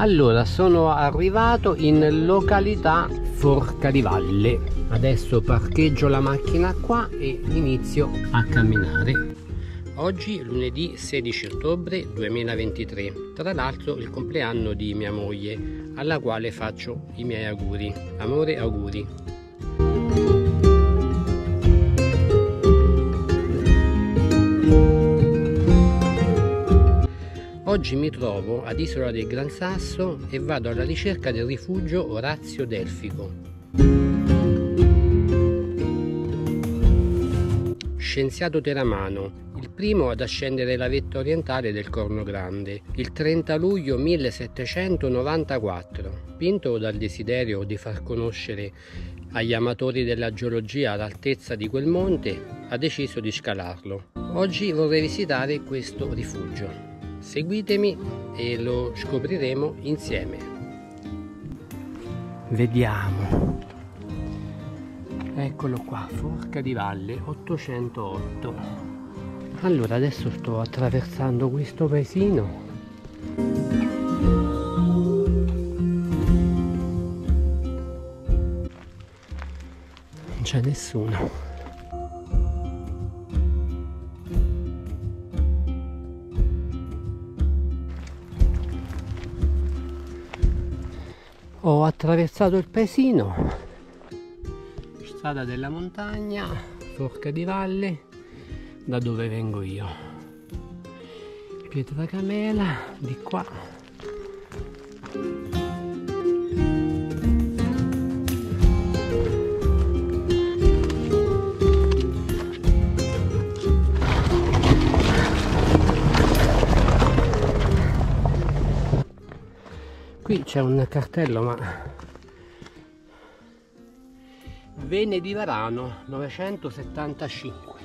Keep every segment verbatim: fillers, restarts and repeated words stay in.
Allora, sono arrivato in località Forca di Valle. Adesso parcheggio la macchina qua e inizio a camminare. Oggi lunedì sedici ottobre duemilaventitré, tra l'altro il compleanno di mia moglie, alla quale faccio i miei auguri. Amore, auguri. Oggi mi trovo ad Isola del Gran Sasso e vado alla ricerca del rifugio Orazio Delfico. Scienziato teramano, il primo ad ascendere la vetta orientale del Corno Grande, il trenta luglio millesettecentonovantaquattro, spinto dal desiderio di far conoscere agli amatori della geologia l'altezza di quel monte, ha deciso di scalarlo. Oggi vorrei visitare questo rifugio. Seguitemi e lo scopriremo insieme. Vediamo. Eccolo qua, Forca di Valle ottocentootto. Allora, adesso sto attraversando questo paesino. Non c'è nessuno. Ho attraversato il paesino, strada della montagna, Forca di Valle, da dove vengo io. Pietra Camela, di qua. Qui c'è un cartello, ma Vene di Varano novecentosettantacinque.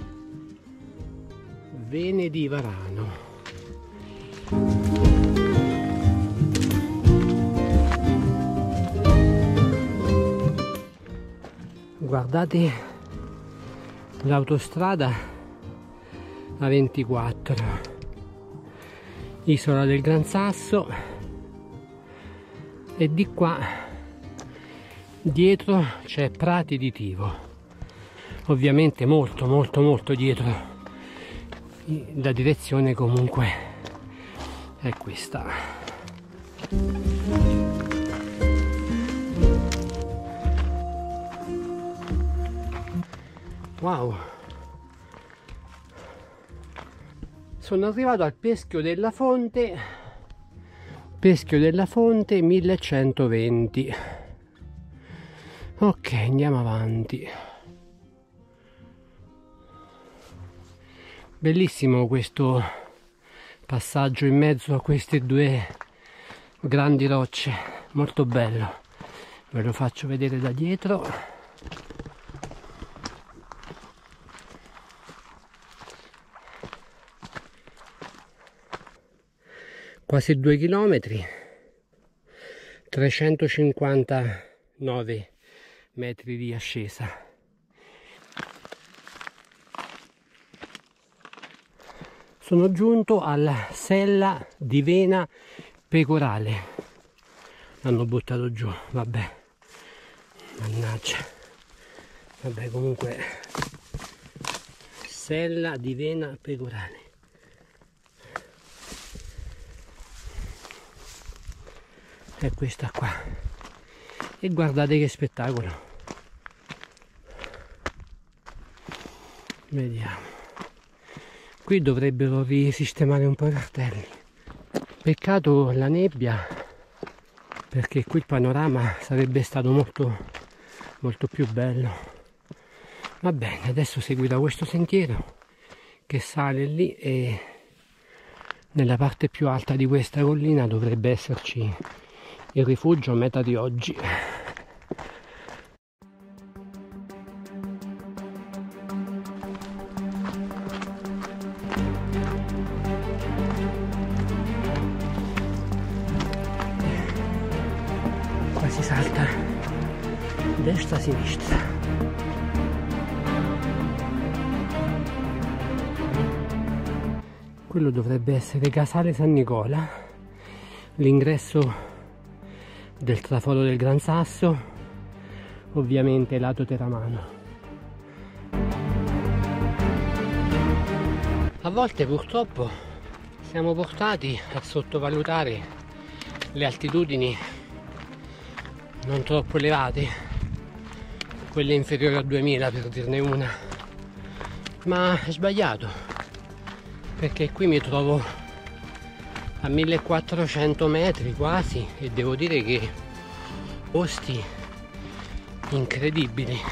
Vene di Varano. Guardate l'autostrada A ventiquattro, Isola del Gran Sasso. E di qua dietro c'è Prati di Tivo, ovviamente molto molto molto dietro. La direzione comunque è questa. Wow, sono arrivato al Peschio della Fonte. Peschio della Fonte millecentoventi. Ok, andiamo avanti. Bellissimo questo passaggio in mezzo a queste due grandi rocce, molto bello. Ve lo faccio vedere da dietro. Quasi due chilometri, trecentocinquantanove metri di ascesa. Sono giunto alla sella di Vena Pecorale. L'hanno buttato giù, vabbè, mannaggia. Vabbè, comunque, sella di Vena Pecorale. È questa qua, e guardate che spettacolo. Vediamo, qui dovrebbero risistemare un po' i cartelli. Peccato la nebbia, perché qui il panorama sarebbe stato molto molto più bello. Va bene, adesso seguirò questo sentiero che sale lì e nella parte più alta di questa collina dovrebbe esserci il rifugio meta di oggi. Qua si salta destra sinistra. Quello dovrebbe essere Casale San Nicola, l'ingresso del traforo del Gran Sasso, ovviamente lato Teramano. A volte purtroppo siamo portati a sottovalutare le altitudini non troppo elevate, quelle inferiori a duemila per dirne una, ma è sbagliato, perché qui mi trovo a millequattrocento metri quasi e devo dire che posti incredibili.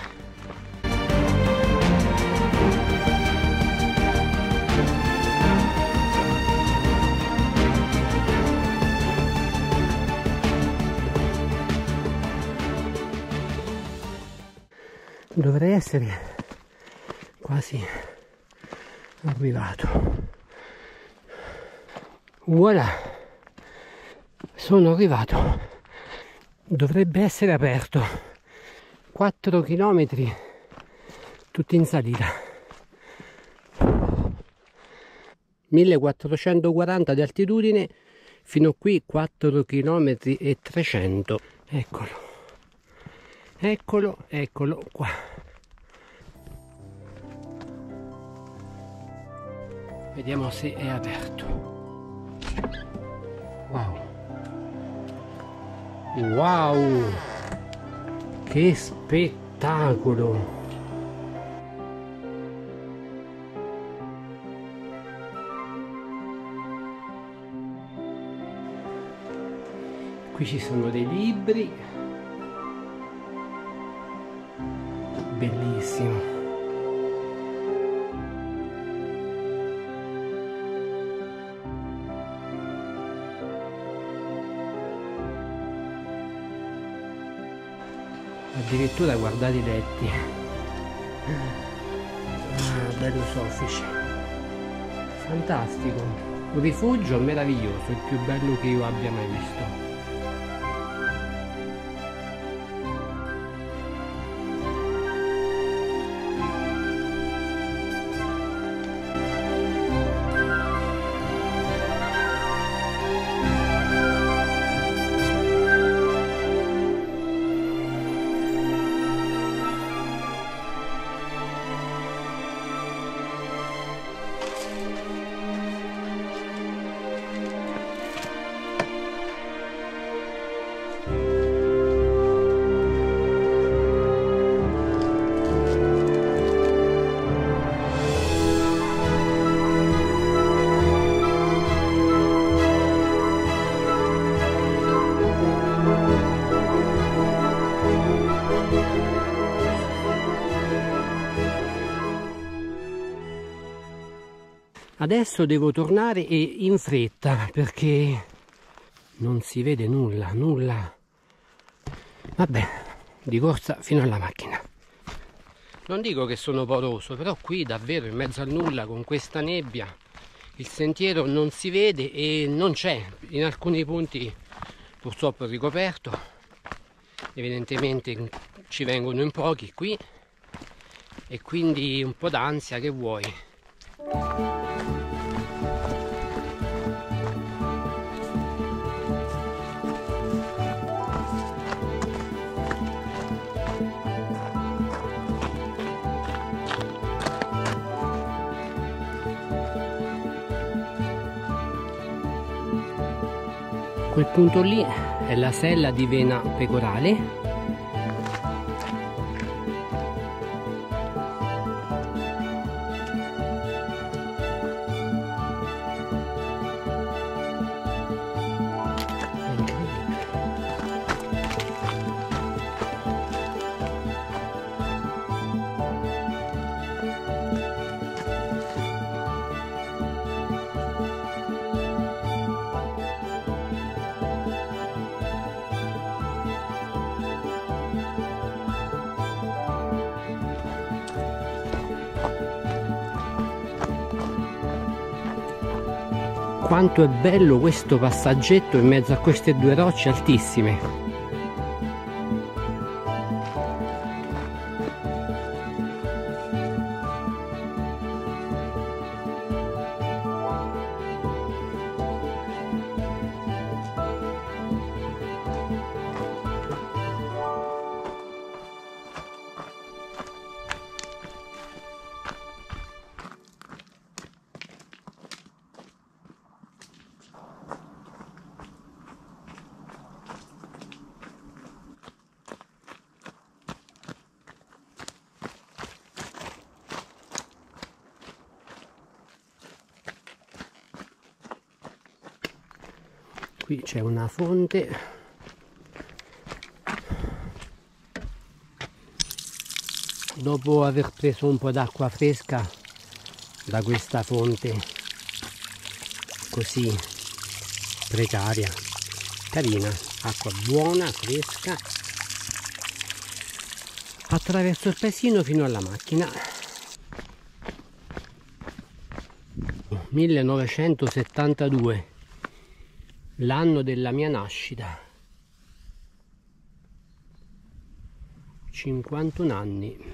Dovrei essere quasi arrivato. Voilà, sono arrivato. Dovrebbe essere aperto. quattro chilometri tutti in salita. millequattrocentoquaranta di altitudine, fino a qui quattro chilometri e trecento. Eccolo. Eccolo, eccolo qua. Vediamo se è aperto. Wow. Wow! Che spettacolo! Qui ci sono dei libri. Bellissimo. Addirittura guardate i letti. Ah, bello soffice. Fantastico. Un rifugio meraviglioso, il più bello che io abbia mai visto. Adesso devo tornare e in fretta perché non si vede nulla, nulla. Vabbè, di corsa fino alla macchina. Non dico che sono pauroso, però qui davvero in mezzo al nulla con questa nebbia il sentiero non si vede e non c'è. In alcuni punti purtroppo è ricoperto, evidentemente ci vengono in pochi qui e quindi un po' d'ansia, che vuoi. Quel punto lì è la sella di Vena Pecorale. Quanto è bello questo passaggetto in mezzo a queste due rocce altissime. Qui c'è una fonte, dopo aver preso un po' d'acqua fresca da questa fonte così precaria, carina, acqua buona, fresca, attraverso il paesino fino alla macchina. millenovecentosettantadue, l'anno della mia nascita, cinquantuno anni.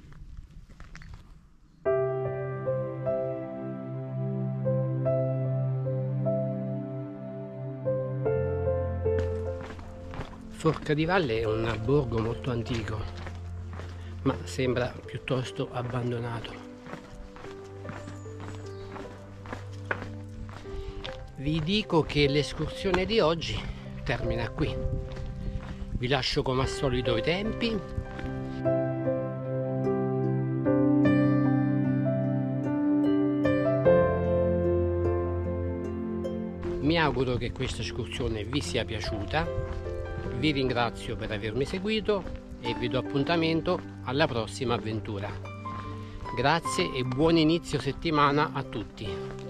Forca di Valle è un borgo molto antico, ma sembra piuttosto abbandonato. Vi dico che l'escursione di oggi termina qui. Vi lascio come al solito i tempi. Mi auguro che questa escursione vi sia piaciuta. Vi ringrazio per avermi seguito e vi do appuntamento alla prossima avventura. Grazie e buon inizio settimana a tutti.